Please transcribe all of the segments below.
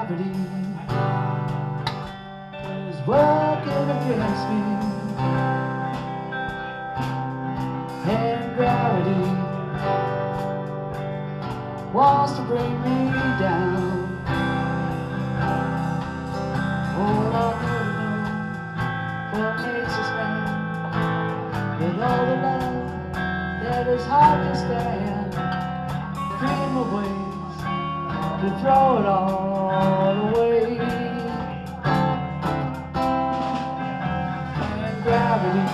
gravity is working against me, and gravity wants to bring me down. Oh, I never know what makes us man, with all the love that is hard to stand. Dream of ways to throw it all away, and gravity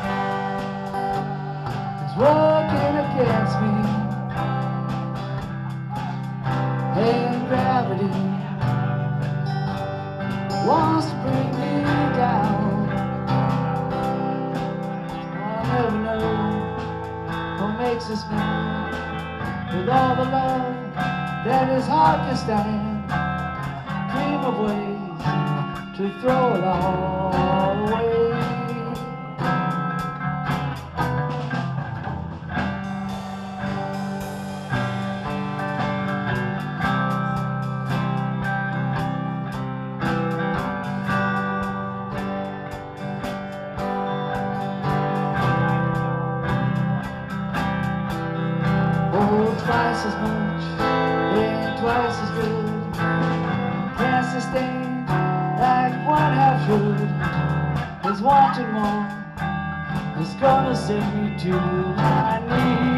is working against me, and gravity wants to bring me down. I never know what makes us mad, with all the love that is hard to stand. Dream of ways to throw it all away. Twice as much and twice as good, can't sustain like one half should. Is wanting more, is gonna send me to my knees.